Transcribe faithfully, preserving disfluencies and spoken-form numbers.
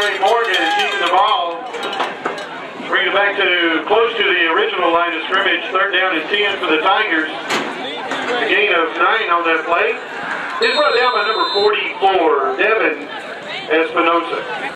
Trey Morgan is keeping the ball. Bring it back to close to the original line of scrimmage. Third down and ten for the Tigers. A gain of nine on that play. It's brought down by number forty-four, Devin Espinosa.